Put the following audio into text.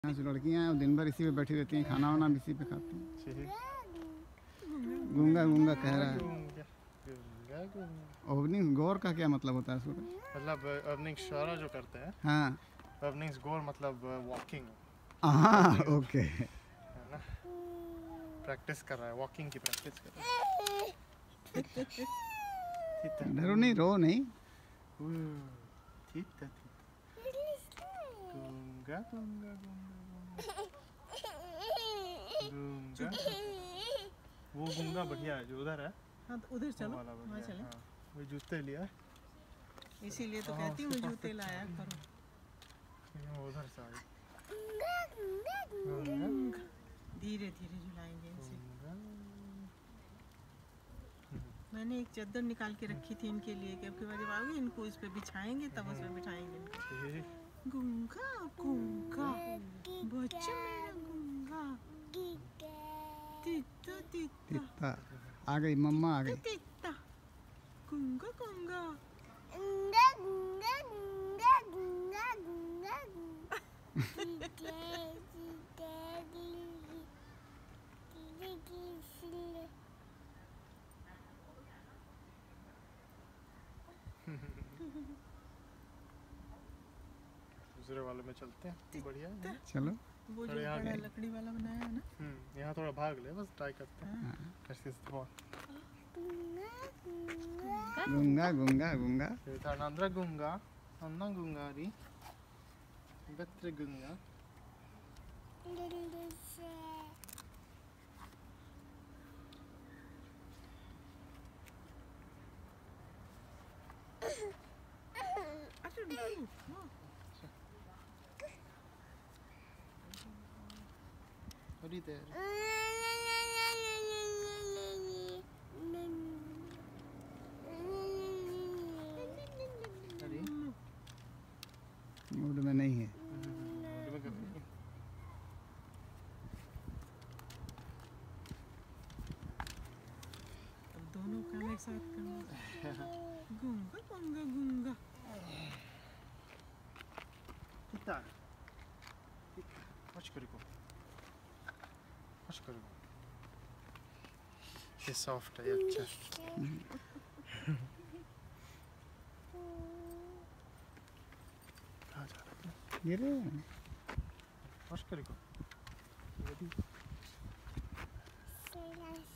यहाँ से लड़कियाँ हैं दिन भर इसी पे बैठी रहती हैं, खाना वाना भी इसी पे खाती हैं। गूंगा गूंगा कह रहा है। ओपनिंग गौर का क्या मतलब होता है सूरज? मतलब अर्निंग इशारा जो करते हैं। हाँ, अर्निंग्स गोल मतलब वॉकिंग। हाँ ओके, है ना, प्रैक्टिस कर रहा है, वॉकिंग की प्रैक्टिस कर रहा है। डरो नहीं, रो नहीं। गूंगा गूंगा गूंगा गूंगा। वो गूंगा बढ़िया है जो उधर है। हाँ तो उधर चलो, वहाँ चले। हाँ, वो जूते लिया, इसीलिए तो कहती हूँ जूते लाया करो। उधर से धीरे धीरे झुलाएंगे इनसे। मैंने एक चादर निकाल के रखी थी इनके लिए कि अब की बार जब आओगे इनको इस पे बिछाएंगे, तब उस पे बिठाएंगे इनको। गूंगा गूंगा बच्चा मेरा गूंगा। तीता तीता तीता आ गई, मम्मा आ गई। तीता गूंगा गूंगा गूंगा गूंगा गूंगा गूंगा गूंगा गूंगा। दूसरे वाले में चलते हैं, बढ़िया है। चलो, वो जो बड़ा लकड़ी वाला बनाया है ना, यहाँ थोड़ा भाग ले, बस ट्राई करते हैं। कैसे गूंगा गूंगा गूंगा Andra gunga, Anna gungari, Betre gunga. What are you there? Mood में नहीं है। अब दोनों काम एक साथ करना। गूंगा गूंगा गूंगा। Kita. Watch karigo. Watch karigo. ये सॉफ्ट है, अच्छा। कहाँ जा रहा है? ये रे Watch karigo.